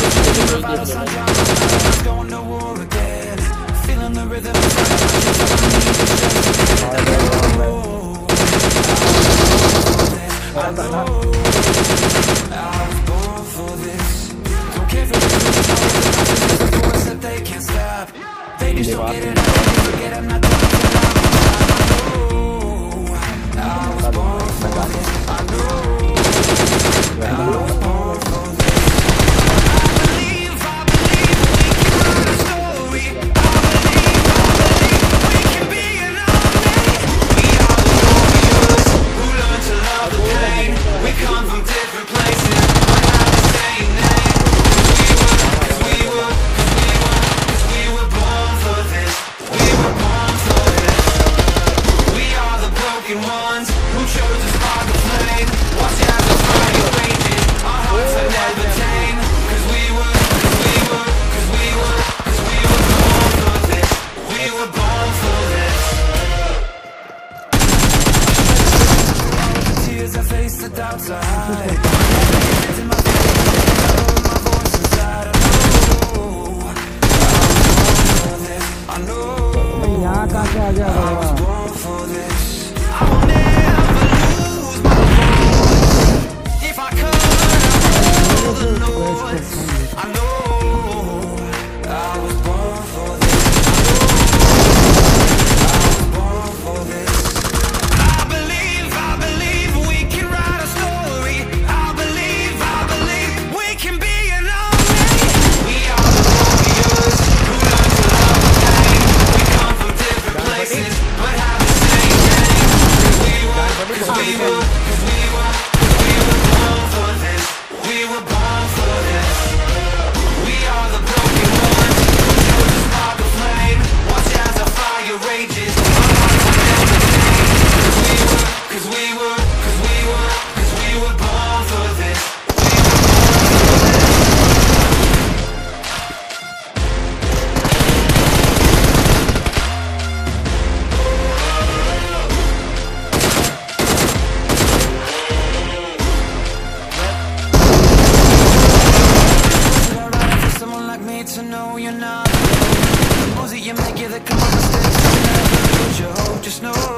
Going to war again. Feeling the rhythm inside my chest. All I need is just to get go. I know I was born for this. Don't care for the force that they can't stop. They just don't get it. They forget I'm not done till I was born for this. I know I was born for this. I believe we can write a story. I believe we can be an army. We are the warriors who learn to love the pain. We come from different places, but have the same name. Cause we were born for this. We were born for this. We are the broken ones who chose to spark the flame. Watch as the fire rages, our hearts are never tame. Cause we were born for this. We were born for this. All the tears I face, the doubts I hide. It's in my face, my voice inside. I know I was born for this. I will never lose my voice. If I could, I would the noise. I know I was born for this. I was born for this. I believe we can write a story. I believe we can be an army. We are the warriors who learn to love the pain. We come from different places, but have the same name. Cause we were born for this. We were born for this. We are the broken ones who chose to spark the flame. Watch as the fire rages, our hearts are never tame. Cause we were born for this. Someone like me to know you're not. The moves that you make, yeah, they come on mistakes. Never put your hope, just know